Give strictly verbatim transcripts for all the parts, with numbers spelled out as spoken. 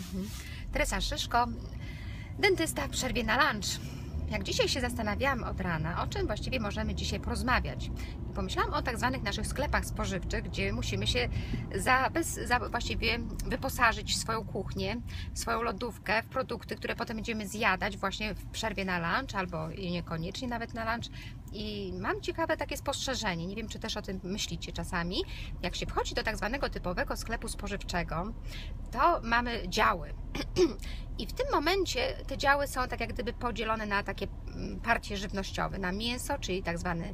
Mhm. Teresa Szyszko, dentysta w przerwie na lunch. Jak dzisiaj się zastanawiałam od rana, o czym właściwie możemy dzisiaj porozmawiać. I pomyślałam o tak zwanych naszych sklepach spożywczych, gdzie musimy się za, bez, za właściwie wyposażyć swoją kuchnię, swoją lodówkę w produkty, które potem będziemy zjadać właśnie w przerwie na lunch, albo i niekoniecznie nawet na lunch. I mam ciekawe takie spostrzeżenie, nie wiem, czy też o tym myślicie czasami. Jak się wchodzi do tak zwanego typowego sklepu spożywczego, to mamy działy. I w tym momencie te działy są tak jak gdyby podzielone na takie partie żywnościowe, na mięso, czyli tak zwany,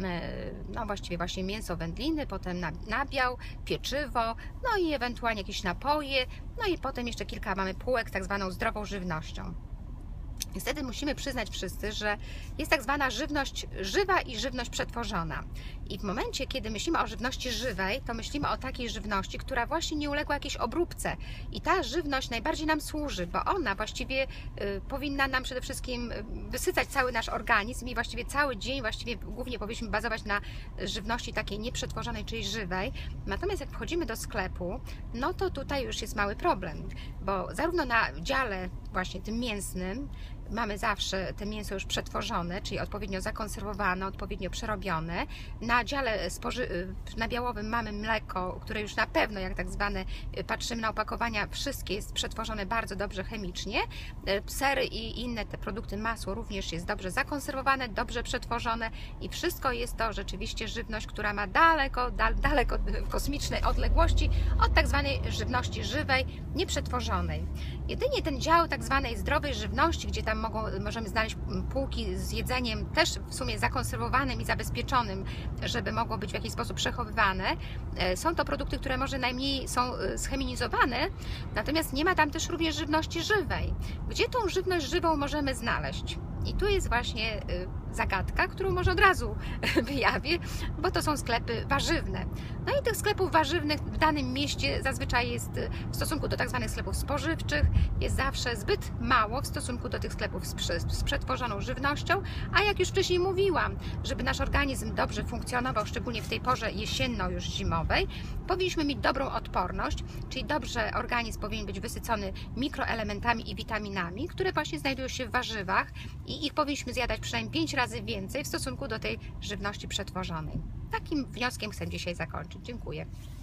no właściwie właśnie mięso, wędliny, potem nabiał, pieczywo, no i ewentualnie jakieś napoje, no i potem jeszcze kilka mamy półek z tak zwaną zdrową żywnością. Niestety musimy przyznać wszyscy, że jest tak zwana żywność żywa i żywność przetworzona. I w momencie, kiedy myślimy o żywności żywej, to myślimy o takiej żywności, która właśnie nie uległa jakiejś obróbce. I ta żywność najbardziej nam służy, bo ona właściwie y, powinna nam przede wszystkim wysycać cały nasz organizm i właściwie cały dzień, właściwie głównie powinniśmy bazować na żywności takiej nieprzetworzonej, czyli żywej. Natomiast jak wchodzimy do sklepu, no to tutaj już jest mały problem, bo zarówno na dziale właśnie tym mięsnym mamy zawsze te mięso już przetworzone, czyli odpowiednio zakonserwowane, odpowiednio przerobione. Na dziale nabiałowym mamy mleko, które już na pewno, jak tak zwane, patrzymy na opakowania, wszystkie jest przetworzone bardzo dobrze chemicznie. Sery i inne te produkty, masło również jest dobrze zakonserwowane, dobrze przetworzone i wszystko jest to rzeczywiście żywność, która ma daleko, dal, daleko kosmicznej odległości od tak zwanej żywności żywej, nieprzetworzonej. Jedynie ten dział tak zwanej zdrowej żywności, gdzie tam mogą, możemy znaleźć półki z jedzeniem też w sumie zakonserwowanym i zabezpieczonym, żeby mogło być w jakiś sposób przechowywane. Są to produkty, które może najmniej są scheminizowane, natomiast nie ma tam też również żywności żywej. Gdzie tą żywność żywą możemy znaleźć? I tu jest właśnie zagadka, którą może od razu wyjawię, bo to są sklepy warzywne. No i tych sklepów warzywnych w danym mieście zazwyczaj jest w stosunku do tak zwanych sklepów spożywczych jest zawsze zbyt mało w stosunku do tych sklepów z przetworzoną żywnością, a jak już wcześniej mówiłam, żeby nasz organizm dobrze funkcjonował, szczególnie w tej porze jesienno już zimowej, powinniśmy mieć dobrą odporność, czyli dobrze organizm powinien być wysycony mikroelementami i witaminami, które właśnie znajdują się w warzywach i ich powinniśmy zjadać przynajmniej pięć razy więcej w stosunku do tej żywności przetworzonej. Takim wnioskiem chcę dzisiaj zakończyć. Dziękuję.